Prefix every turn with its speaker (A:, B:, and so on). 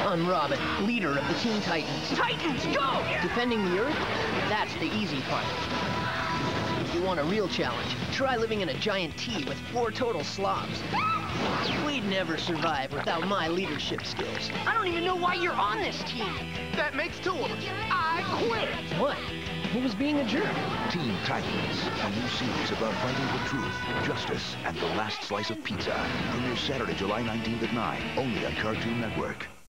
A: I'm Robin, leader of the Teen Titans.
B: Titans, go!
A: Defending the Earth? That's the easy part. If you want a real challenge, try living in a giant T with 4 total slobs. We'd never survive without my leadership skills.
B: I don't even know why you're on this team.
C: That makes 2 of us. I quit!
A: What? Who was being a jerk?
D: Teen Titans, a new series about fighting for truth, justice, and the last slice of pizza. Premieres Saturday, July 19th at 9, only on Cartoon Network.